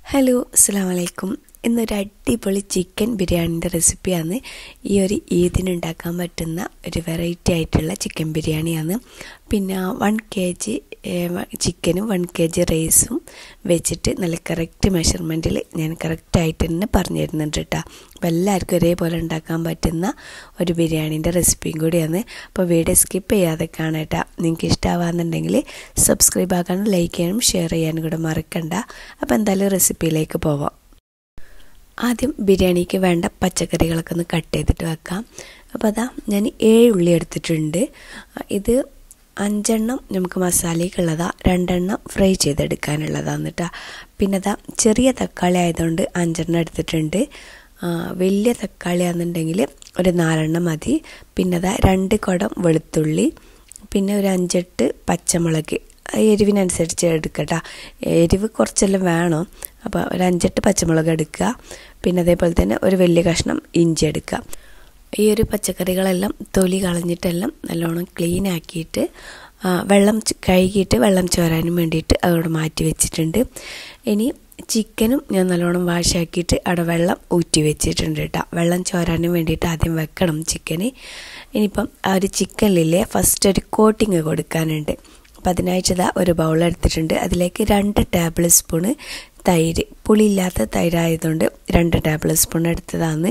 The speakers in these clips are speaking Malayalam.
ഹലോ അസ്സലാമു അലൈക്കും. ഇന്നൊരു അടിപൊളി ചിക്കൻ ബിരിയാണിൻ്റെ റെസിപ്പിയാണ്. ഈ ഒരു ഈദിന് ഉണ്ടാക്കാൻ പറ്റുന്ന ഒരു വെറൈറ്റി ആയിട്ടുള്ള ചിക്കൻ ബിരിയാണിയാണ്. പിന്നെ 1 kg ചിക്കനും 1 kg റൈസും വെച്ചിട്ട് നല്ല കറക്റ്റ് മെഷർമെൻറ്റിൽ ഞാൻ കറക്റ്റായിട്ട് തന്നെ പറഞ്ഞു തരുന്നുണ്ട് കേട്ടോ. അപ്പോൾ എല്ലാവർക്കും ഒരേപോലെ ഉണ്ടാക്കാൻ പറ്റുന്ന ഒരു ബിരിയാണീൻ്റെ റെസിപ്പിയും കൂടിയാണ്. അപ്പോൾ വീഡിയോ സ്കിപ്പ് ചെയ്യാതെ കാണാട്ടോ. നിങ്ങൾക്ക് ഇഷ്ടമാകുന്നുണ്ടെങ്കിൽ സബ്സ്ക്രൈബ് ആക്കാനും ലൈക്ക് ചെയ്യാനും ഷെയർ ചെയ്യാനും കൂടെ മറക്കണ്ട. അപ്പോൾ എന്തായാലും റെസിപ്പിയിലേക്ക് പോവാം. ആദ്യം ബിരിയാണിക്ക് വേണ്ട പച്ചക്കറികളൊക്കെ ഒന്ന് കട്ട് ചെയ്തിട്ട് വെക്കാം. അപ്പോൾ അതാ ഞാൻ 7 ഉള്ളി എടുത്തിട്ടുണ്ട്. ഇത് 5 എണ്ണം നമുക്ക് മസാലയ്ക്കുള്ളതാണ്, 2 എണ്ണം ഫ്രൈ ചെയ്തെടുക്കാനുള്ളതാണ് കേട്ടോ. പിന്നെ അതാ ചെറിയ തക്കാളി ആയതുകൊണ്ട് 5 എണ്ണം എടുത്തിട്ടുണ്ട്. വലിയ തക്കാളി ആണെന്നുണ്ടെങ്കിൽ ഒരു 4 എണ്ണം മതി. പിന്നെ അതാ 2 കുടം വെളുത്തുള്ളി, പിന്നെ ഒരു 5-8 പച്ചമുളക് എരിവിനനുസരിച്ച് എടുക്കട്ടോ. എരിവ് കുറച്ചെല്ലാം വേണം. അപ്പോൾ ഒരു 5-8 പച്ചമുളക് എടുക്കുക. പിന്നെ അതേപോലെ തന്നെ ഒരു വലിയ കഷ്ണം ഇഞ്ചി എടുക്കുക. ഈ ഒരു പച്ചക്കറികളെല്ലാം തൊലി കളഞ്ഞിട്ടെല്ലാം നല്ലോണം ക്ലീൻ ആക്കിയിട്ട് വെള്ളം കഴുകിയിട്ട് വെള്ളം ചോരാനും വേണ്ടിയിട്ട് അതോടെ മാറ്റി വെച്ചിട്ടുണ്ട്. ഇനി ചിക്കനും ഞാൻ നല്ലോണം വാഷാക്കിയിട്ട് അവിടെ വെള്ളം ഊറ്റി വെച്ചിട്ടുണ്ട് കേട്ടോ. വെള്ളം ചോരാനും വേണ്ടിയിട്ട് ആദ്യം വെക്കണം ചിക്കന്. ഇനിയിപ്പം ആ ഒരു ചിക്കനിലെ ഫസ്റ്റ് ഒരു കോട്ടിങ് കൊടുക്കാനുണ്ട്. അപ്പം അതിനായിട്ട് ഒരു ബൗൾ എടുത്തിട്ടുണ്ട്. അതിലേക്ക് 2 ടേബിൾ സ്പൂണ് തൈര്, പുളിയില്ലാത്ത തൈരായതുകൊണ്ട് 2 ടേബിൾ സ്പൂൺ എടുത്തതാണ്.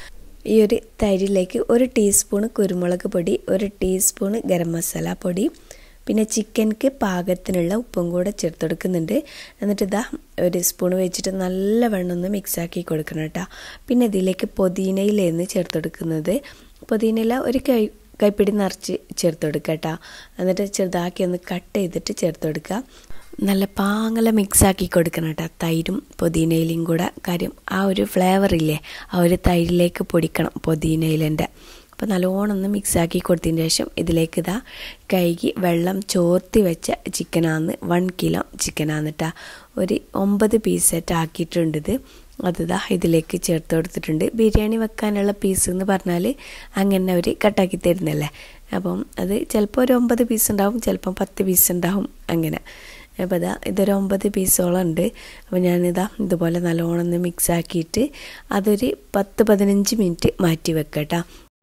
ഈ ഒരു തൈരിലേക്ക് 1 ടീസ്പൂണ് കുരുമുളക് പൊടി, 1 ടീസ്പൂണ് ഗരം മസാല പൊടി, പിന്നെ ചിക്കൻക്ക് പാകത്തിനുള്ള ഉപ്പും കൂടെ ചേർത്ത് കൊടുക്കുന്നുണ്ട്. എന്നിട്ട് ഇതാ 1 സ്പൂൺ വെച്ചിട്ട് നല്ലവണ്ണം ഒന്ന് മിക്സാക്കി കൊടുക്കണം കേട്ടോ. പിന്നെ ഇതിലേക്ക് പുതിനയിലേന്ന് ചേർത്ത് കൊടുക്കുന്നത്. പുതിനയില ഒരു കൈപ്പിടി നിറച്ച് ചേർത്ത് കൊടുക്കുക കേട്ടോ. എന്നിട്ട് ചെറുതാക്കി ഒന്ന് കട്ട് ചെയ്തിട്ട് ചേർത്ത് കൊടുക്കുക. നല്ല പാങ്ങല മിക്സാക്കി കൊടുക്കണം കേട്ടോ, തൈരും പുതിനയിലയും കൂടെ. കാര്യം ആ ഒരു ഫ്ലേവറില്ലേ ആ ഒരു തൈരിലേക്ക് പൊടിക്കണം പുതിനയിലൻ്റെ. അപ്പോൾ നല്ലോണം ഒന്ന് മിക്സാക്കി കൊടുത്തതിന് ശേഷം ഇതിലേക്ക് ഇതാ കഴുകി വെള്ളം ചോർത്തി വെച്ച ചിക്കനാണ്. 1 കിലോ ചിക്കനാണ് കേട്ടോ. ഒരു 9 പീസായിട്ട് ആക്കിയിട്ടുണ്ട് ഇത്. അതിതാ ഇതിലേക്ക് ചേർത്ത് കൊടുത്തിട്ടുണ്ട്. ബിരിയാണി വെക്കാനുള്ള പീസ് എന്ന് പറഞ്ഞാൽ അങ്ങനെ അവർ കട്ടാക്കി തരുന്നല്ലേ. അപ്പം അത് ചിലപ്പോൾ ഒരു 9 പീസ് ഉണ്ടാവും, ചിലപ്പം 10 പീസ് ഉണ്ടാവും അങ്ങനെ. അപ്പോൾ ഇതാ ഇതൊരു 9 പീസോളം ഉണ്ട്. അപ്പോൾ ഞാനിതാ ഇതുപോലെ നല്ലോണം ഒന്ന് മിക്സാക്കിയിട്ട് അതൊരു 10-15 മിനിറ്റ് മാറ്റി വെക്കട്ടോ.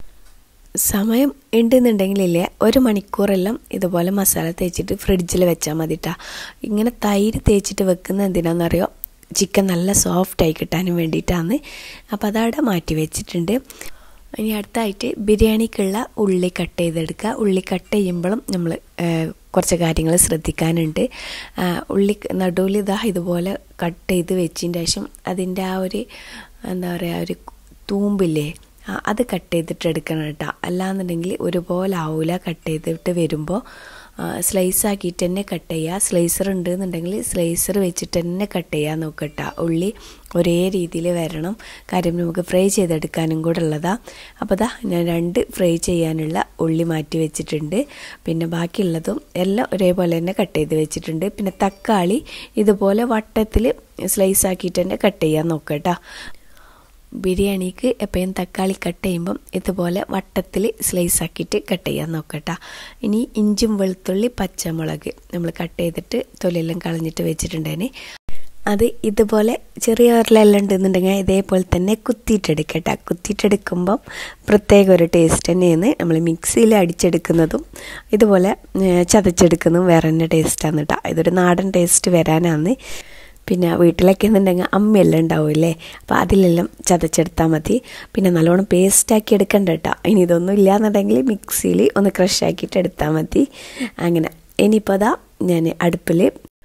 സമയം ഉണ്ടെന്നുണ്ടെങ്കിലില്ലേ 1 മണിക്കൂറെല്ലാം ഇതുപോലെ മസാല തേച്ചിട്ട് ഫ്രിഡ്ജിൽ വെച്ചാൽ മതി കേട്ടോ. ഇങ്ങനെ തൈര് തേച്ചിട്ട് വെക്കുന്നത് എന്തിനാണെന്നറിയോ? ചിക്കൻ നല്ല സോഫ്റ്റായി കിട്ടാനും വേണ്ടിയിട്ടാണ്. അപ്പോൾ അതവിടെ മാറ്റി വെച്ചിട്ടുണ്ട്. ഇനി അടുത്തായിട്ട് ബിരിയാണിക്കുള്ള ഉള്ളി കട്ട് ചെയ്തെടുക്കുക. ഉള്ളി കട്ട് ചെയ്യുമ്പോഴും നമ്മൾ കുറച്ച് കാര്യങ്ങൾ ശ്രദ്ധിക്കാനുണ്ട്. ഉള്ളി നടുവിൽ ഇതുപോലെ കട്ട് ചെയ്ത് വെച്ചതിന് ശേഷം അതിൻ്റെ ആ ഒരു എന്താ പറയുക ഒരു തൂമ്പില്ലേ അത് കട്ട് ചെയ്തിട്ട് എടുക്കണം കേട്ടോ. അല്ലാന്നുണ്ടെങ്കിൽ ഒരുപോലെ ആവില്ല. കട്ട് ചെയ്തിട്ട് വരുമ്പോൾ സ്ലൈസ് ആക്കിയിട്ട് തന്നെ കട്ട് ചെയ്യുക. സ്ലൈസർ ഉണ്ടെന്നുണ്ടെങ്കിൽ സ്ലൈസർ വെച്ചിട്ട് തന്നെ കട്ട് ചെയ്യാൻ നോക്കട്ടോ. ഉള്ളി ഒരേ രീതിയിൽ വരണം. കാര്യം നമുക്ക് ഫ്രൈ ചെയ്തെടുക്കാനും കൂടെ ഉള്ളതാണ്. അപ്പോൾ ദാ ഞാൻ 2 ഫ്രൈ ചെയ്യാനുള്ള ഉള്ളി മാറ്റി വെച്ചിട്ടുണ്ട്. പിന്നെ ബാക്കിയുള്ളതും എല്ലാം ഒരേപോലെ തന്നെ കട്ട് ചെയ്ത് വെച്ചിട്ടുണ്ട്. പിന്നെ തക്കാളി ഇതുപോലെ വട്ടത്തിൽ സ്ലൈസ് ആക്കിയിട്ട് തന്നെ കട്ട് ചെയ്യാൻ നോക്കട്ടോ. ബിരിയാണിക്ക് എപ്പോഴും തക്കാളി കട്ട് ചെയ്യുമ്പം ഇതുപോലെ വട്ടത്തിൽ സ്ലൈസ് ആക്കിയിട്ട് കട്ട് ചെയ്യാൻ നോക്കട്ടോ. ഇനി ഇഞ്ചും വെളുത്തുള്ളി പച്ചമുളക് നമ്മൾ കട്ട് ചെയ്തിട്ട് തൊലിയെല്ലാം കളഞ്ഞിട്ട് വെച്ചിട്ടുണ്ടേനെ അത് ഇതുപോലെ ചെറിയ ഉരുളെല്ലാം ഉണ്ടെന്നുണ്ടെങ്കിൽ ഇതേപോലെ തന്നെ കുത്തിയിട്ടെടുക്കട്ടോ. കുത്തിയിട്ടെടുക്കുമ്പം പ്രത്യേക ഒരു ടേസ്റ്റ് തന്നെയാണ്. നമ്മൾ മിക്സിയിൽ അടിച്ചെടുക്കുന്നതും ഇതുപോലെ ചതച്ചെടുക്കുന്നതും വേറെ തന്നെ ടേസ്റ്റാണ് കേട്ടോ. ഇതൊരു നാടൻ ടേസ്റ്റ് വരാനാണ്. പിന്നെ വീട്ടിലൊക്കെ എന്നുണ്ടെങ്കിൽ അമ്മയെല്ലാം ഉണ്ടാവില്ലേ, അപ്പോൾ അതിലെല്ലാം ചതച്ചെടുത്താൽ മതി. പിന്നെ നല്ലോണം പേസ്റ്റാക്കി എടുക്കണ്ട കേട്ടോ. ഇനി ഇതൊന്നും ഇല്ലയെന്നുണ്ടെങ്കിൽ മിക്സിയിൽ ഒന്ന് ക്രഷ് ആക്കിയിട്ട് എടുത്താൽ മതി. അങ്ങനെ ഇനിയിപ്പോൾ അതാ ഞാൻ അടുപ്പിൽ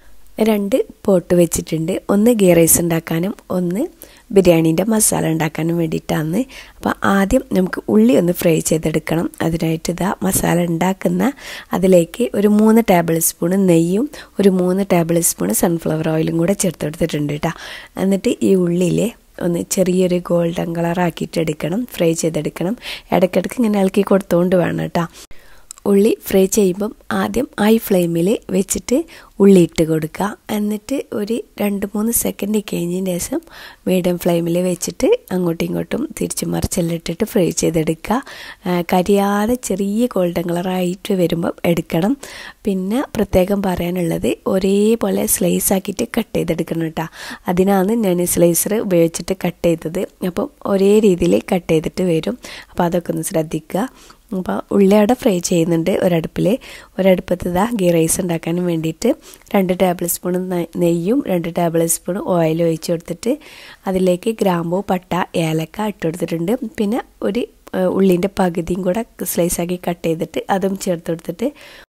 2 പോട്ട് വെച്ചിട്ടുണ്ട്. ഒന്ന് ഗീ റൈസ് ഉണ്ടാക്കാനും ഒന്ന് ബിരിയാണീൻ്റെ മസാല ഉണ്ടാക്കാനും വേണ്ടിയിട്ടാണ്. അപ്പോൾ ആദ്യം നമുക്ക് ഉള്ളി ഒന്ന് ഫ്രൈ ചെയ്തെടുക്കണം. അതിനായിട്ട് ഇതാ മസാല ഉണ്ടാക്കുന്ന അതിലേക്ക് ഒരു 3 ടേബിൾ സ്പൂൺ നെയ്യും ഒരു 3 ടേബിൾ സ്പൂൺ സൺഫ്ലവർ ഓയിലും കൂടെ ചേർത്ത് കൊടുത്തിട്ടുണ്ട് കേട്ടോ. എന്നിട്ട് ഈ ഉള്ളിയിലെ ഒന്ന് ചെറിയൊരു ഗോൾഡൻ കളർ ആക്കിയിട്ട് എടുക്കണം, ഫ്രൈ ചെയ്തെടുക്കണം. ഇടയ്ക്കിടയ്ക്ക് ഇങ്ങനെ ഇളക്കി കൊടുത്തുകൊണ്ട് വേണം കേട്ടോ. ഉള്ളി ഫ്രൈ ചെയ്യുമ്പം ആദ്യം ഹൈ ഫ്ലെയിമിൽ വെച്ചിട്ട് ഉള്ളി ഇട്ട് കൊടുക്കുക. എന്നിട്ട് ഒരു 2-3 സെക്കൻഡ് കഴിഞ്ഞതിന് ശേഷം മീഡിയം ഫ്ലെയിമിൽ വെച്ചിട്ട് അങ്ങോട്ടും ഇങ്ങോട്ടും തിരിച്ചു മറിച്ചെല്ലാം ഇട്ടിട്ട് ഫ്രൈ ചെയ്തെടുക്കുക. കരിയാതെ ചെറിയ ഗോൾഡൻ കളറായിട്ട് വരുമ്പം എടുക്കണം. പിന്നെ പ്രത്യേകം പറയാനുള്ളത് ഒരേപോലെ സ്ലൈസ് ആക്കിയിട്ട് കട്ട് ചെയ്തെടുക്കണം കേട്ടോ. അതിനാണ് ഞാൻ സ്ലൈസർ ഉപയോഗിച്ചിട്ട് കട്ട് ചെയ്തത്. അപ്പം ഒരേ രീതിയിൽ കട്ട് ചെയ്തിട്ട് വരും. അപ്പോൾ അതൊക്കെ ഒന്ന് ശ്രദ്ധിക്കുക. അപ്പോൾ ഉള്ളിയോടെ ഫ്രൈ ചെയ്യുന്നുണ്ട് ഒരടുപ്പത്ത് ഗീ റൈസ് ഉണ്ടാക്കാനും വേണ്ടിയിട്ട് 2 ടേബിൾ സ്പൂൺ നെയ്യും 2 ടേബിൾ സ്പൂൺ ഓയിലും ഒഴിച്ച് കൊടുത്തിട്ട് അതിലേക്ക് ഗ്രാമ്പൂ, പട്ട, ഏലക്ക ഇട്ട് കൊടുത്തിട്ടുണ്ട്. പിന്നെ ഒരു ഉള്ളിൻ്റെ പകുതിയും കൂടെ സ്ലൈസാക്കി കട്ട് ചെയ്തിട്ട് അതും ചേർത്ത് കൊടുത്തിട്ട്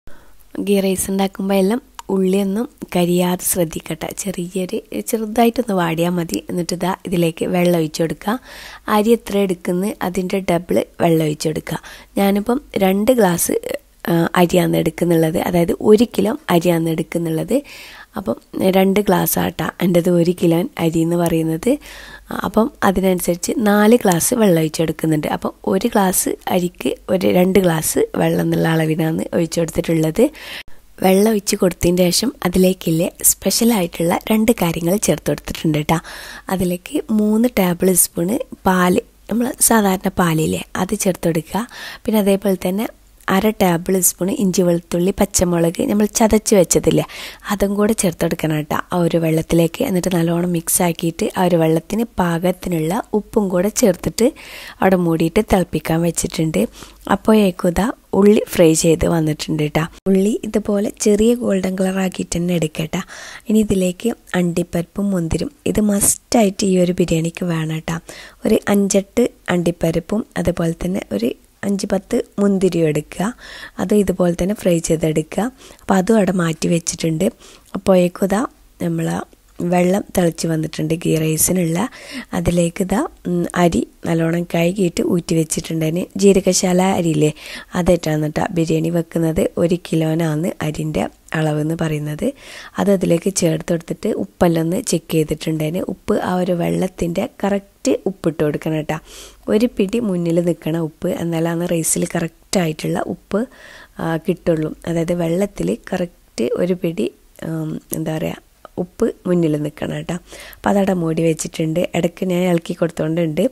ഗീ റൈസ് ഉണ്ടാക്കുമ്പോൾ എല്ലാം ഉള്ളിയൊന്നും കരിയാതെ ശ്രദ്ധിക്കട്ടെ. ചെറുതായിട്ടൊന്ന് വാടിയാൽ മതി. എന്നിട്ട് ഇതിലേക്ക് വെള്ളം ഒഴിച്ചു കൊടുക്കുക. അരി എത്ര എടുക്കുന്നത് അതിൻ്റെ ഡബിൾ വെള്ളം ഒഴിച്ചു കൊടുക്കുക. ഞാനിപ്പം 2 ഗ്ലാസ് അരിയാണ് എടുക്കുന്നുള്ളത്, അതായത് 1 കിലോ അരിയാണ് എടുക്കുന്നുള്ളത്. അപ്പം 2 ഗ്ലാസ് ആട്ടാ എൻ്റെത് 1 കിലോ അരി എന്ന് പറയുന്നത്. അപ്പം അതിനനുസരിച്ച് 4 ഗ്ലാസ് വെള്ളം ഒഴിച്ചെടുക്കുന്നുണ്ട്. അപ്പം 1 ഗ്ലാസ് അരിക്ക് 2 ഗ്ലാസ് വെള്ളം എന്നുള്ള അളവിനാണ് ഒഴിച്ചു കൊടുത്തിട്ടുള്ളത്. വെള്ളം ഒഴിച്ച് കൊടുത്തതിന് ശേഷം അതിലേക്കില്ലേ സ്പെഷ്യലായിട്ടുള്ള 2 കാര്യങ്ങൾ ചേർത്ത് കൊടുത്തിട്ടുണ്ട് കേട്ടോ. അതിലേക്ക് 3 ടേബിൾ സ്പൂണ് പാല്, നമ്മൾ സാധാരണ പാലില്ലേ അത് ചേർത്ത് കൊടുക്കുക. പിന്നെ അതേപോലെ തന്നെ 1/2 ടേബിൾ സ്പൂൺ ഇഞ്ചി, വെളുത്തുള്ളി, പച്ചമുളക് നമ്മൾ ചതച്ച് വെച്ചതില്ലേ അതും കൂടെ ചേർത്ത് കൊടുക്കണം കേട്ടോ ആ ഒരു വെള്ളത്തിലേക്ക്. എന്നിട്ട് നല്ലോണം മിക്സ് ആക്കിയിട്ട് ആ ഒരു വെള്ളത്തിന് പാകത്തിനുള്ള ഉപ്പും കൂടെ ചേർത്തിട്ട് അവിടെ മൂടിയിട്ട് തിളപ്പിക്കാൻ വെച്ചിട്ടുണ്ട്. അപ്പോഴേക്കും ഉള്ളി ഫ്രൈ ചെയ്ത് വന്നിട്ടുണ്ട് കേട്ടോ. ഉള്ളി ഇതുപോലെ ചെറിയ ഗോൾഡൻ കളർ ആക്കിയിട്ട് തന്നെ എടുക്കട്ടോ. ഇനി ഇതിലേക്ക് അണ്ടിപ്പരിപ്പും മുന്തിരും ഇത് മസ്റ്റായിട്ട് ഈ ഒരു ബിരിയാണിക്ക് വേണം കേട്ടോ. ഒരു 5-8 അണ്ടിപ്പരിപ്പും അതുപോലെ തന്നെ ഒരു 5-10 മുന്തിരിയും എടുക്കുക. അതും ഇതുപോലെ തന്നെ ഫ്രൈ ചെയ്തെടുക്കുക. അപ്പോൾ അതും അവിടെ മാറ്റി വെച്ചിട്ടുണ്ട്. അപ്പോഴേക്കും നമ്മൾ വെള്ളം തിളച്ച് വന്നിട്ടുണ്ട് ഗീ റൈസിനുള്ള. അതിലേക്ക് അരി നല്ലോണം കഴുകിയിട്ട് ഊറ്റി വെച്ചിട്ടുണ്ടതിന് ജീരകശാല അരിയില്ലേ അതായിട്ടാണ് കേട്ടോ ബിരിയാണി വെക്കുന്നത്. 1 കിലോനാണ് അരിൻ്റെ അളവെന്ന് പറയുന്നത്. അത് അതിലേക്ക് ചേർത്ത് കൊടുത്തിട്ട് ഉപ്പെല്ലാം ഒന്ന് ചെക്ക് ചെയ്തിട്ടുണ്ടതിന്. ഉപ്പ് ആ ഒരു വെള്ളത്തിൻ്റെ കറക്റ്റ് ഉപ്പിട്ട് കൊടുക്കണം കേട്ടോ. ഒരു പിടി മുന്നിൽ നിൽക്കണ ഉപ്പ്, എന്നാലാണ് റൈസിൽ കറക്റ്റായിട്ടുള്ള ഉപ്പ് കിട്ടുള്ളൂ. അതായത് വെള്ളത്തിൽ കറക്റ്റ് ഒരു പിടി എന്താ പറയുക ഉപ്പ് മുന്നിൽ നിൽക്കണം കേട്ടോ. അപ്പോൾ അതവിടെ മൂടി വെച്ചിട്ടുണ്ട്. ഇടയ്ക്ക് ഞാൻ ഇളക്കി കൊടുത്തോണ്ടുണ്ട്.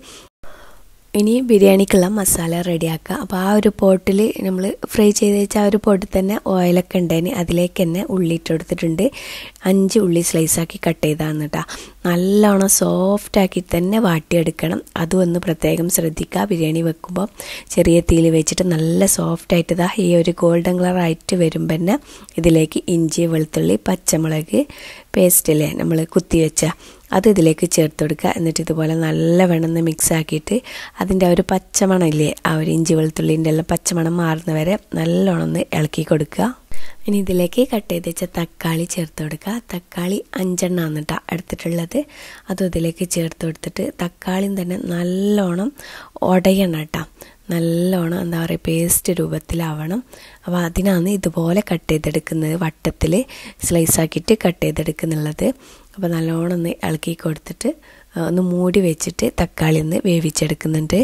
ഇനി ബിരിയാണിക്കുള്ള മസാല റെഡിയാക്കുക. അപ്പോൾ ആ ഒരു പോട്ടിൽ നമ്മൾ ഫ്രൈ ചെയ്ത് വെച്ച ആ ഒരു പോട്ടിൽ തന്നെ ഓയിലൊക്കെ ഉണ്ടതിന് അതിലേക്ക് തന്നെ ഉള്ളി ഇട്ട് കൊടുത്തിട്ടുണ്ട്. 5 ഉള്ളി സ്ലൈസാക്കി കട്ട് ചെയ്താണ് കേട്ടോ. നല്ലോണം സോഫ്റ്റാക്കി തന്നെ വാട്ടിയെടുക്കണം. അതും ഒന്ന് പ്രത്യേകം ശ്രദ്ധിക്കുക. ബിരിയാണി വെക്കുമ്പോൾ ചെറിയ തീയിൽ വെച്ചിട്ട് നല്ല സോഫ്റ്റായിട്ട് ഈ ഒരു ഗോൾഡൻ കളറായിട്ട് വരുമ്പോൾ തന്നെ ഇതിലേക്ക് ഇഞ്ചി, വെളുത്തുള്ളി, പച്ചമുളക് പേസ്റ്റില്ലേ നമ്മൾ കുത്തി വെച്ച അത് ഇതിലേക്ക് ചേർത്ത് കൊടുക്കുക. എന്നിട്ട് ഇതുപോലെ നല്ല വെണ്ണന്ന് മിക്സ് ആക്കിയിട്ട് അതിൻ്റെ ആ ഒരു പച്ചമണം ഇല്ലേ ആ ഒരു ഇഞ്ചി വെളുത്തുള്ളിൻ്റെ എല്ലാം പച്ചമണം മാറുന്നവരെ നല്ലോണം ഒന്ന് ഇളക്കി കൊടുക്കുക. ഇനി ഇതിലേക്ക് കട്ട് ചെയ്ത് വെച്ച തക്കാളി ചേർത്ത് കൊടുക്കുക. തക്കാളി 5 എണ്ണമാണ് കേട്ടോ എടുത്തിട്ടുള്ളത്. അതും ഇതിലേക്ക് ചേർത്ത് കൊടുത്തിട്ട് തക്കാളിയും തന്നെ നല്ലോണം ഉടയണം കേട്ടോ. നല്ലോണം എന്താ പറയുക പേസ്റ്റ് രൂപത്തിലാവണം. അപ്പോൾ അതിനാണ് ഇതുപോലെ കട്ട് ചെയ്തെടുക്കുന്നത്, വട്ടത്തിൽ സ്ലൈസാക്കിയിട്ട് കട്ട് ചെയ്തെടുക്കുന്നുള്ളത്. അപ്പോൾ നല്ലോണം ഒന്ന് ഇളക്കി കൊടുത്തിട്ട് ഒന്ന് മൂടി വെച്ചിട്ട് തക്കാളി ഒന്ന് വേവിച്ചെടുക്കുന്നുണ്ട്.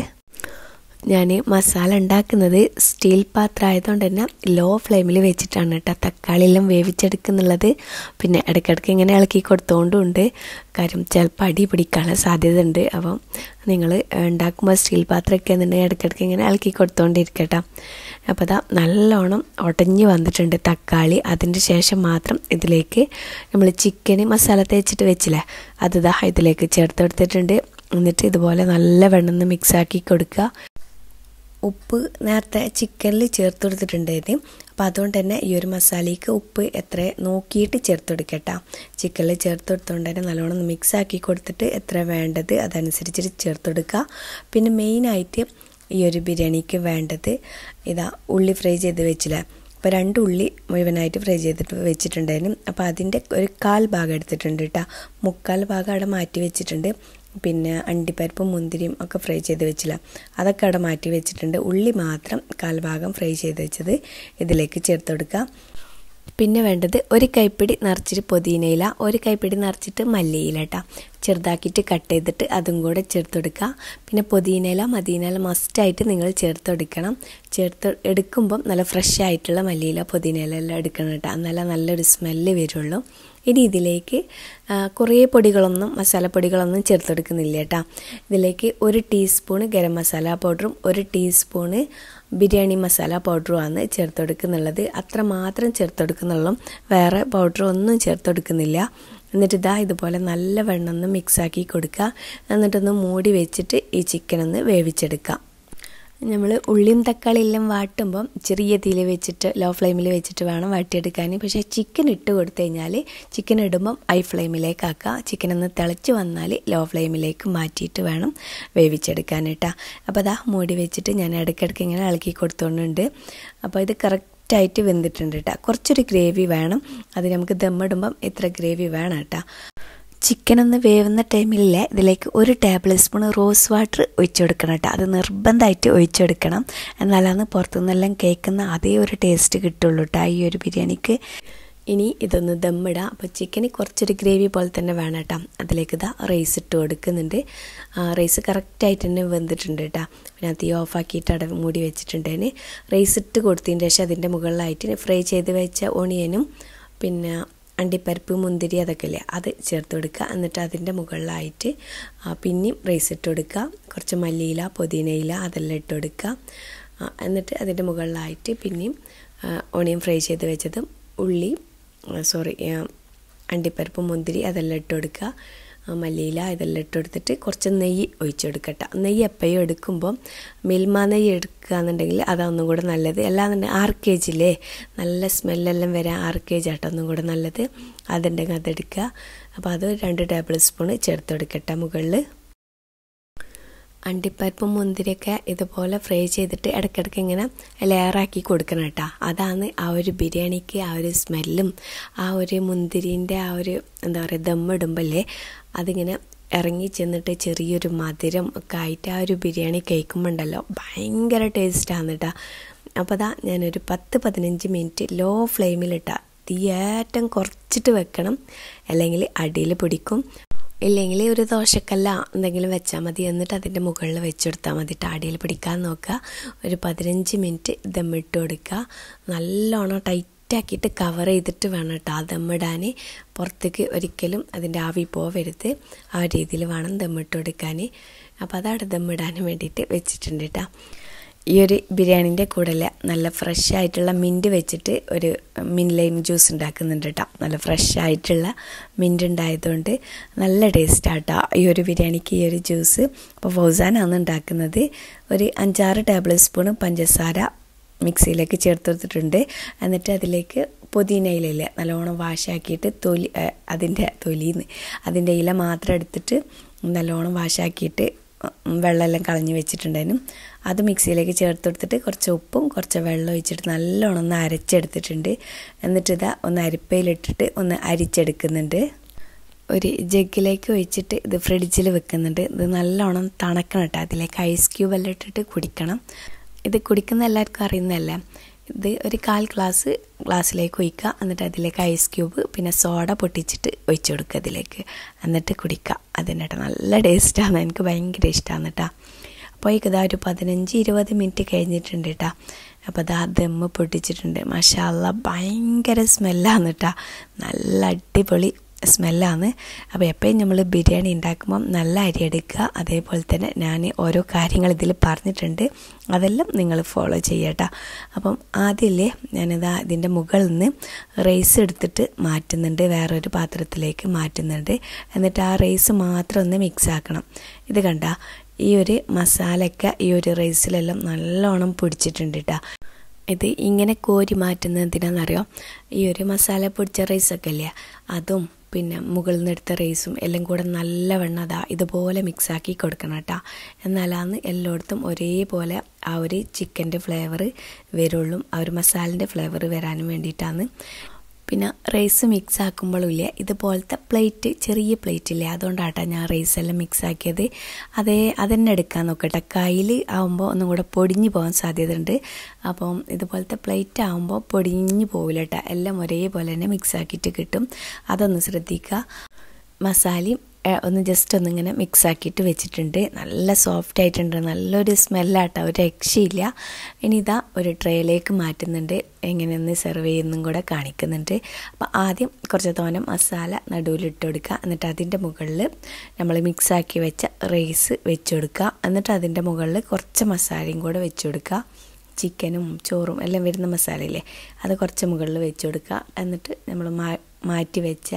ഞാൻ മസാല ഉണ്ടാക്കുന്നത് സ്റ്റീൽ പാത്രം ആയതുകൊണ്ട് തന്നെ ലോ ഫ്ലെയിമിൽ വെച്ചിട്ടാണ് കേട്ടോ തക്കാളിയെല്ലാം വേവിച്ചെടുക്കുന്നുള്ളത്. പിന്നെ ഇടയ്ക്കിടയ്ക്ക് ഇങ്ങനെ ഇളക്കി കൊടുത്തോണ്ടുണ്ട്. കാര്യം ചിലപ്പോൾ അടി പിടിക്കാനുള്ള സാധ്യത ഉണ്ട്. അപ്പം നിങ്ങൾ ഉണ്ടാക്കുമ്പോൾ സ്റ്റീൽ പാത്രമൊക്കെ എന്നുണ്ടെങ്കിൽ ഇടയ്ക്കിടയ്ക്ക് ഇങ്ങനെ ഇളക്കി കൊടുത്തോണ്ടിരിക്കട്ടോ. അപ്പോൾ നല്ലോണം ഉടഞ്ഞ് വന്നിട്ടുണ്ട് തക്കാളി. അതിൻ്റെ ശേഷം മാത്രം ഇതിലേക്ക് നമ്മൾ ചിക്കന് മസാല തേച്ചിട്ട് വെച്ചില്ലേ അത് ഇതിലേക്ക് ചേർത്ത് കൊടുത്തിട്ടുണ്ട്. എന്നിട്ട് ഇതുപോലെ നല്ല വെണ്ണന്ന് മിക്സാക്കി കൊടുക്കുക. ഉപ്പ് നേരത്തെ ചിക്കനിൽ ചേർത്ത് കൊടുത്തിട്ടുണ്ടായിരുന്നു. അപ്പോൾ അതുകൊണ്ട് തന്നെ ഈ ഒരു മസാലയ്ക്ക് ഉപ്പ് എത്ര നോക്കിയിട്ട് ചേർത്ത് കൊടുക്കട്ടോ. ചിക്കനിൽ ചേർത്ത് കൊടുത്തുകൊണ്ട് തന്നെ നല്ലോണം മിക്സ് ആക്കി കൊടുത്തിട്ട് എത്ര വേണ്ടത് അതനുസരിച്ചിട്ട് ചേർത്ത് കൊടുക്കുക. പിന്നെ മെയിനായിട്ട് ഈ ഒരു ബിരിയാണിക്ക് വേണ്ടത് ഉള്ളി ഫ്രൈ ചെയ്ത് വെച്ചില്ല. അപ്പോൾ 2 ഉള്ളി മുഴുവനായിട്ട് ഫ്രൈ ചെയ്തിട്ട് വെച്ചിട്ടുണ്ടായിരുന്നു. അപ്പോൾ അതിൻ്റെ ഒരു 1/4 ഭാഗം എടുത്തിട്ടുണ്ട് കേട്ടോ. 3/4 ഭാഗം അവിടെ മാറ്റി വെച്ചിട്ടുണ്ട്. പിന്നെ അണ്ടിപ്പരിപ്പും മുന്തിരിയും ഒക്കെ ഫ്രൈ ചെയ്ത് വെച്ചില്ല അതൊക്കെ അവിടെ മാറ്റി വെച്ചിട്ടുണ്ട്. ഉള്ളി മാത്രം 1/4 ഭാഗം ഫ്രൈ ചെയ്ത് വെച്ചത് ഇതിലേക്ക് ചേർത്ത് കൊടുക്കുക. പിന്നെ വേണ്ടത് ഒരു കൈപ്പിടി നിറച്ചിട്ട് പുതിനയില, ഒരു കൈപ്പിടി നിറച്ചിട്ട് മല്ലിയില കേട്ടോ. ചെറുതാക്കിയിട്ട് കട്ട് ചെയ്തിട്ട് അതും കൂടെ ചേർത്തെടുക്കുക. പിന്നെ പുതിനയില മദീനയില മസ്റ്റായിട്ട് നിങ്ങൾ ചേർത്തെടുക്കണം. എടുക്കുമ്പം നല്ല ഫ്രഷ് ആയിട്ടുള്ള മല്ലിയില പുതിനയില എല്ലാം എടുക്കണം കേട്ടോ. എന്നാലേ നല്ലൊരു സ്മെല്ല് വരുള്ളൂ. ഇനി ഇതിലേക്ക് കുറേ പൊടികളൊന്നും മസാലപ്പൊടികളൊന്നും ചേർത്തെടുക്കുന്നില്ല കേട്ടോ. ഇതിലേക്ക് 1 ടീസ്പൂണ് ഗരം മസാല പൗഡറും 1 ടീസ്പൂണ് ബിരിയാണി മസാല പൗഡറുമാണ് ചേർത്തെടുക്കുന്നുള്ളത്. അത്ര മാത്രം ചേർത്തെടുക്കുന്നുള്ളൂ, വേറെ പൗഡറൊന്നും ചേർത്തെടുക്കുന്നില്ല. എന്നിട്ട് ഇതുപോലെ നല്ല വെണ്ണൊന്ന് മിക്സാക്കി കൊടുക്കുക. എന്നിട്ടൊന്ന് മൂടി വെച്ചിട്ട് ഈ ചിക്കനൊന്ന് വേവിച്ചെടുക്കാം. നമ്മൾ ഉള്ളിയും തക്കാളിയെല്ലാം വാട്ടുമ്പം ചെറിയ തീയിൽ വെച്ചിട്ട് ലോ ഫ്ലെയിമിൽ വെച്ചിട്ട് വേണം വാട്ടിയെടുക്കാൻ. പക്ഷേ ചിക്കൻ ഇട്ട് കൊടുത്തു കഴിഞ്ഞാൽ ചിക്കൻ ഇടുമ്പം ഹൈ ഫ്ലെയിമിലേക്ക് ആക്കുക. ചിക്കൻ ഒന്ന് തിളച്ച് വന്നാൽ ലോ ഫ്ലെയിമിലേക്ക് മാറ്റിയിട്ട് വേണം വേവിച്ചെടുക്കാൻ കേട്ടോ. അപ്പോൾ മൂടി വെച്ചിട്ട് ഞാൻ ഇടയ്ക്കിടയ്ക്ക് ഇങ്ങനെ ഇളക്കി കൊടുത്തോണ്ടുണ്ട്. അപ്പോൾ ഇത് കറക്റ്റായിട്ട് വെന്തിട്ടുണ്ട് കേട്ടോ. കുറച്ചൊരു ഗ്രേവി വേണം, അത് നമുക്ക് ദമ്മിടുമ്പം ഇത്ര ഗ്രേവി വേണം കേട്ടോ. ചിക്കൻ ഒന്ന് വേവുന്ന ടൈമിലെ ഇതിലേക്ക് 1 ടേബിൾ സ്പൂൺ റോസ് വാട്ടർ ഒഴിച്ചു കൊടുക്കണം കേട്ടോ. അത് നിർബന്ധമായിട്ട് ഒഴിച്ചെടുക്കണം, എന്നാലാണ് പുറത്തുനിന്നെല്ലാം കേൾക്കുന്ന അതേ ഒരു ടേസ്റ്റ് കിട്ടുള്ളൂ കേട്ടോ ഈ ഒരു ബിരിയാണിക്ക്. ഇനി ഇതൊന്ന് ദമ്മിടാം. അപ്പോൾ ചിക്കന് കുറച്ചൊരു ഗ്രേവി പോലെ തന്നെ വേണം കേട്ടോ. അതിലേക്ക് റൈസ് ഇട്ട് കൊടുക്കുന്നുണ്ട്. റൈസ് കറക്റ്റായിട്ട് തന്നെ വെന്തിട്ടുണ്ട് കേട്ടോ. പിന്നെ തീ ഓഫാക്കിയിട്ട് മൂടി വെച്ചിട്ടുണ്ടേന്. റൈസ് ഇട്ട് കൊടുത്തതിന് ശേഷം അതിൻ്റെ മുകളിലായിട്ട് ഫ്രൈ ചെയ്ത് വെച്ച ഓണിയനും പിന്നെ അണ്ടിപ്പരിപ്പ് മുന്തിരി അതൊക്കെ ഇല്ലേ അത് ചേർത്ത് കൊടുക്കുക. എന്നിട്ട് അതിൻ്റെ മുകളിലായിട്ട് പിന്നെയും റൈസ് ഇട്ട് കൊടുക്കുക. കുറച്ച് മല്ലിയില പുതിനയില അതെല്ലാം ഇട്ട് കൊടുക്കുക. എന്നിട്ട് അതിൻ്റെ മുകളിലായിട്ട് പിന്നെയും ഓണിയൻ ഫ്രൈ ചെയ്ത് വെച്ചതും അണ്ടിപ്പരിപ്പ് മുന്തിരി അതെല്ലാം ഇട്ട് കൊടുക്കുക. മല്ലിയില ഇതെല്ലാം ഇട്ട് കൊടുത്തിട്ട് കുറച്ച് നെയ്യ് ഒഴിച്ചെടുക്കട്ടെ. നെയ്യ് എപ്പോഴും എടുക്കുമ്പം മിൽമ നെയ്യ് എടുക്കുകയെന്നുണ്ടെങ്കിൽ അതൊന്നും കൂടെ നല്ലത്. അല്ലാന്നുണ്ടെങ്കിൽ 6 kg നല്ല സ്മെല്ലെല്ലാം വരാൻ 6 kg ആട്ടോ ഒന്നും കൂടെ നല്ലത്. അതുണ്ടെങ്കിൽ അതെടുക്കുക. അപ്പോൾ അത് 2 ടേബിൾ സ്പൂൺ ചേർത്തെടുക്കട്ടെ മുകളിൽ. അണ്ടിപ്പരിപ്പും മുന്തിരിയൊക്കെ ഇതുപോലെ ഫ്രൈ ചെയ്തിട്ട് ഇടയ്ക്കിടയ്ക്ക് ഇങ്ങനെ ലെയറാക്കി കൊടുക്കണം കേട്ടോ. അതാണ് ആ ഒരു ബിരിയാണിക്ക് ആ ഒരു സ്മെല്ലും ആ ഒരു മുന്തിരിൻ്റെ ആ ഒരു എന്താ പറയുക ദമ്മിടുമ്പല്ലേ അതിങ്ങനെ ഇറങ്ങി ചെന്നിട്ട് ചെറിയൊരു മധുരം ഒക്കെ ആയിട്ട് ആ ഒരു ബിരിയാണി കഴിക്കുമ്പോണ്ടല്ലോ ഭയങ്കര ടേസ്റ്റാണ് കേട്ടോ. അപ്പോൾ ഞാനൊരു 10-15 മിനിറ്റ് ലോ ഫ്ലെയിമിലിട്ടാ തീ ഏറ്റവും കുറച്ചിട്ട് വെക്കണം, അല്ലെങ്കിൽ അടിയിൽ പിടിക്കും. ഇല്ലെങ്കിൽ ഒരു ദോശക്കല്ല എന്തെങ്കിലും വെച്ചാൽ മതി. എന്നിട്ട് അതിൻ്റെ മുകളിൽ വെച്ചെടുത്താൽ മതി. അടിയിൽ പിടിക്കാൻ നോക്കുക. ഒരു 15 മിനിറ്റ് ദമ്മിട്ട് കൊടുക്കുക. നല്ലോണം ടൈറ്റാക്കിയിട്ട് കവർ ചെയ്തിട്ട് വേണം കേട്ടോ ദമ്മിടാൻ. പുറത്തേക്ക് ഒരിക്കലും അതിൻ്റെ ആവി പോവരുത്. ആ രീതിയിൽ വേണം ദമ്മിട്ട് കൊടുക്കാൻ. അപ്പോൾ അതാണ് ദമ്മിടാൻ വേണ്ടിയിട്ട് വെച്ചിട്ടുണ്ട് കേട്ടോ. ഈ ഒരു ബിരിയാണീൻ്റെ കൂടെ നല്ല ഫ്രഷ് ആയിട്ടുള്ള മിൻറ്റ് വെച്ചിട്ട് ഒരു മിൻ ലൈം ജ്യൂസ് ഉണ്ടാക്കുന്നുണ്ട് കേട്ടോ. നല്ല ഫ്രഷ് ആയിട്ടുള്ള മിൻറ്റ് ഉണ്ടായതുകൊണ്ട് നല്ല ടേസ്റ്റാട്ടോ ഈ ഒരു ബിരിയാണിക്ക് ഈ ഒരു ജ്യൂസ്. അപ്പോൾ ഫൗസാനാണ് ഉണ്ടാക്കുന്നത്. ഒരു 5-6 ടേബിൾ സ്പൂൺ പഞ്ചസാര മിക്സിയിലേക്ക് ചേർത്ത് കൊടുത്തിട്ടുണ്ട്. എന്നിട്ട് അതിലേക്ക് പുതിനയില നല്ലോണം വാഷാക്കിയിട്ട് അതിൻ്റെ ഇല മാത്രം എടുത്തിട്ട് നല്ലോണം വാഷാക്കിയിട്ട് വെള്ളമെല്ലാം കളഞ്ഞ് വെച്ചിട്ടുണ്ടായിരുന്നു. അത് മിക്സിയിലേക്ക് ചേർത്ത് കൊടുത്തിട്ട് കുറച്ച് ഉപ്പും കുറച്ച് വെള്ളം ഒഴിച്ചിട്ട് നല്ലോണം ഒന്ന് അരച്ചെടുത്തിട്ടുണ്ട്. എന്നിട്ട് ഒന്ന് അരിപ്പയിലിട്ടിട്ട് ഒന്ന് അരിച്ചെടുക്കുന്നുണ്ട്. ഒരു ജഗ്ഗിലേക്ക് ഒഴിച്ചിട്ട് ഇത് ഫ്രിഡ്ജിൽ വെക്കുന്നുണ്ട്. ഇത് നല്ലോണം തണക്കണം കേട്ടോ. അതിലേക്ക് ഐസ് ക്യൂബ് എല്ലാം ഇട്ടിട്ട് കുടിക്കണം. ഇത് കുടിക്കുന്ന എല്ലാവർക്കും അറിയുന്നതല്ലേ. ഇത് ഒരു 1/4 ഗ്ലാസ്സിലേക്ക് ഒഴിക്കുക. എന്നിട്ട് അതിലേക്ക് ഐസ് ക്യൂബ് പിന്നെ സോഡ പൊട്ടിച്ചിട്ട് ഒഴിച്ചു കൊടുക്കുക അതിലേക്ക്. എന്നിട്ട് കുടിക്കുക. അതിൻ്റെ നല്ല ടേസ്റ്റാണ്. എനിക്ക് ഭയങ്കര ഇഷ്ടമാണ് കേട്ടോ. അപ്പോൾ ഒരു 15-20 മിനിറ്റ് കഴിഞ്ഞിട്ടുണ്ട് കേട്ടോ. അപ്പോൾ ദമ്മ് പൊട്ടിച്ചിട്ടുണ്ട്. മാഷാ അല്ലാ ഭയങ്കര സ്മെല്ലാണ് കേട്ടോ. നല്ല അടിപൊളി സ്മെല്ലാണ്. അപ്പോൾ എപ്പോഴും നമ്മൾ ബിരിയാണി ഉണ്ടാക്കുമ്പം നല്ല അരി എടുക്കുക. അതേപോലെ തന്നെ ഞാൻ ഓരോ കാര്യങ്ങൾ ഇതിൽ പറഞ്ഞിട്ടുണ്ട്, അതെല്ലാം നിങ്ങൾ ഫോളോ ചെയ്യട്ടോ. അപ്പം ആദ്യമല്ലേ ഇതിൻ്റെ മുകളിൽ നിന്ന് റൈസ് എടുത്തിട്ട് മാറ്റുന്നുണ്ട്, വേറൊരു പാത്രത്തിലേക്ക് മാറ്റുന്നുണ്ട്. എന്നിട്ട് ആ റൈസ് മാത്രം ഒന്ന് മിക്സ് ആക്കണം. ഇത് കണ്ട ഈ ഒരു മസാലയൊക്കെ ഈ ഒരു റൈസിലെല്ലാം നല്ലോണം പിടിച്ചിട്ടുണ്ട് കേട്ടോ. ഇത് ഇങ്ങനെ കോരി മാറ്റുന്നത് എന്തിനാണെന്നറിയോ? ഈ ഒരു മസാല പൊടിച്ച റൈസൊക്കെ ഇല്ലേ, അതും പിന്നെ മുകളിൽ നിന്ന് എടുത്ത റൈസും എല്ലാം കൂടെ നല്ലവണ്ണം ഇതുപോലെ മിക്സാക്കി കൊടുക്കണം കേട്ടോ. എന്നാലാണ് എല്ലായിടത്തും ഒരേപോലെ ആ ഒരു ചിക്കൻ്റെ ഫ്ലേവർ വരുള്ളൂ. ആ ഒരു മസാലൻ്റെ ഫ്ലേവർ വരാനും വേണ്ടിയിട്ടാണ്. പിന്നെ റൈസ് മിക്സ് ആക്കുമ്പോഴും ഇല്ലേ ഇതുപോലത്തെ പ്ലേറ്റ്, ചെറിയ പ്ലേറ്റ് ഇല്ലേ, അതുകൊണ്ടാട്ടോ ഞാൻ റൈസ് എല്ലാം മിക്സ് ആക്കിയത്. അതന്നെ എടുക്കാൻ നോക്കട്ടെ. കയ്യിൽ ആകുമ്പോൾ ഒന്നും കൂടെ പൊടിഞ്ഞു പോകാൻ സാധ്യതയുണ്ട്. അപ്പം ഇതുപോലത്തെ പ്ലേറ്റ് ആകുമ്പോൾ പൊടിഞ്ഞു പോകില്ല കേട്ടോ. എല്ലാം ഒരേപോലെ തന്നെ മിക്സ് ആക്കിയിട്ട് കിട്ടും. അതൊന്ന് ശ്രദ്ധിക്കുക. മസാലയും ഒന്ന് ജസ്റ്റ് ഒന്നിങ്ങനെ മിക്സ് ആക്കിയിട്ട് വെച്ചിട്ടുണ്ട്. നല്ല സോഫ്റ്റ് ആയിട്ടുണ്ട്, നല്ലൊരു സ്മെല്ലാട്ടോ, ഒരു രക്ഷയില്ല. ഇനി ഇതാ ഒരു ട്രേയിലേക്ക് മാറ്റുന്നുണ്ട്, എങ്ങനെയൊന്ന് സെർവ് ചെയ്യുന്നതും കൂടെ കാണിക്കുന്നുണ്ട്. അപ്പോൾ ആദ്യം കുറച്ച് തോനെ മസാല നടുവിലിട്ട് കൊടുക്കുക. എന്നിട്ട് അതിൻ്റെ മുകളിൽ നമ്മൾ മിക്സാക്കി വെച്ച റൈസ് വെച്ച് കൊടുക്കുക. എന്നിട്ട് അതിൻ്റെ മുകളിൽ കുറച്ച് മസാലയും കൂടെ വെച്ച് കൊടുക്കുക. ചിക്കനും ചോറും എല്ലാം വരുന്ന മസാലയില്ലേ, അത് കുറച്ച് മുകളിൽ വെച്ച് കൊടുക്കുക. എന്നിട്ട് നമ്മൾ മാറ്റി വെച്ച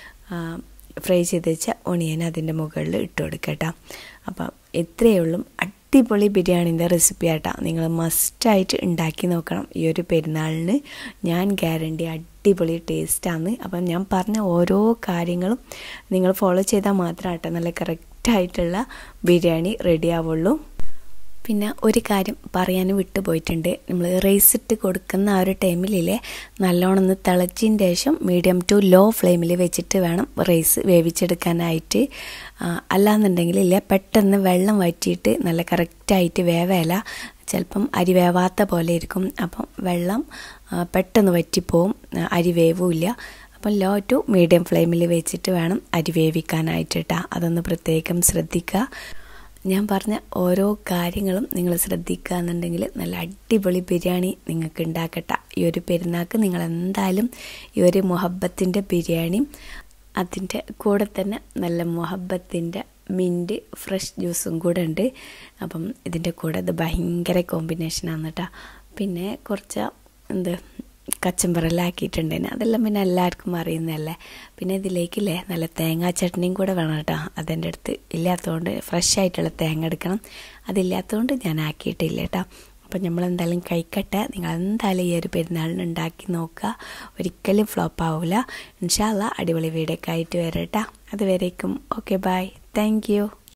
ഫ്രൈ ചെയ്ത് വെച്ച ഒണിയൻ അതിൻ്റെ മുകളിൽ ഇട്ട് കൊടുക്കുക കേട്ടോ. അപ്പം ഇത്രയേ ഉള്ളൂ. അടിപൊളി ബിരിയാണീൻ്റെ റെസിപ്പി ആട്ടോ. നിങ്ങൾ മസ്റ്റായിട്ട് ഉണ്ടാക്കി നോക്കണം ഈ ഒരു പെരുന്നാളിന്. ഞാൻ ഗ്യാരണ്ടി അടിപൊളി ടേസ്റ്റാണ്. അപ്പം ഞാൻ പറഞ്ഞ ഓരോ കാര്യങ്ങളും നിങ്ങൾ ഫോളോ ചെയ്താൽ മാത്രമാട്ടോ നല്ല കറക്റ്റായിട്ടുള്ള ബിരിയാണി റെഡി ആവുള്ളൂ. പിന്നെ ഒരു കാര്യം പറയാൻ വിട്ടുപോയിട്ടുണ്ട്. നമ്മൾ റൈസ് ഇട്ട് കൊടുക്കുന്ന ആ ഒരു ടൈമിലില്ലേ നല്ലോണം ഒന്ന് തിളച്ചതിന് ശേഷം മീഡിയം ടു ലോ ഫ്ലെയിമിൽ വെച്ചിട്ട് വേണം റൈസ് വേവിച്ചെടുക്കാനായിട്ട്. അല്ലാന്നുണ്ടെങ്കിൽ ഇല്ലേ പെട്ടെന്ന് വെള്ളം വറ്റിയിട്ട് നല്ല കറക്റ്റായിട്ട് വേവേല, ചിലപ്പം അരി വേവാത്ത പോലെ ഇരിക്കും. അപ്പം വെള്ളം പെട്ടെന്ന് വറ്റിപ്പോവും, അരി വേവില്ല. അപ്പം ലോ ടു മീഡിയം ഫ്ലെയിമിൽ വെച്ചിട്ട് വേണം അരി വേവിക്കാനായിട്ടാ. അതൊന്ന് പ്രത്യേകം ശ്രദ്ധിക്കുക. ഞാൻ പറഞ്ഞ ഓരോ കാര്യങ്ങളും നിങ്ങൾ ശ്രദ്ധിക്കുക എന്നുണ്ടെങ്കിൽ നല്ല അടിപൊളി ബിരിയാണി നിങ്ങൾക്ക് ഉണ്ടാക്കട്ടെ. ഈ ഒരു പെരുന്നാൾക്ക് നിങ്ങൾ എന്തായാലും ഈ ഒരു മുഹബത്തിൻ്റെ ബിരിയാണിയും അതിൻ്റെ കൂടെ തന്നെ നല്ല മുഹബത്തിൻ്റെ മിൻറ്റ് ഫ്രഷ് ജ്യൂസും കൂടെ ഉണ്ട്. അപ്പം ഇതിൻ്റെ കൂടെ ഇത് ഭയങ്കര കോമ്പിനേഷനാണ് കേട്ടോ. പിന്നെ കുറച്ച് കച്ചമ്പറെല്ലാം ആക്കിയിട്ടുണ്ടേനെ, അതെല്ലാം പിന്നെ എല്ലാവർക്കും അറിയുന്നതല്ലേ. പിന്നെ ഇതിലേക്കില്ലേ നല്ല തേങ്ങാ ചട്നിയും കൂടെ വേണം കേട്ടോ. അതെൻ്റെ അടുത്ത് ഇല്ലാത്തതുകൊണ്ട് ഫ്രഷ് ആയിട്ടുള്ള തേങ്ങ എടുക്കണം. അതില്ലാത്തതുകൊണ്ട് ഞാൻ ആക്കിയിട്ടില്ല കേട്ടോ. അപ്പം നമ്മളെന്തായാലും കഴിക്കട്ടെ. നിങ്ങൾ എന്തായാലും ഈ ഒരു പെരുന്നാളിന് ഉണ്ടാക്കി നോക്കുക, ഒരിക്കലും ഫ്ലോപ്പ് ആവില്ല. ഇൻഷാ അല്ലാഹ് അടിപൊളി വീഡിയോ ഒക്കെ ആയിട്ട് വരട്ടെ. അതുവരേക്കും ഓക്കെ, ബൈ, താങ്ക് യു.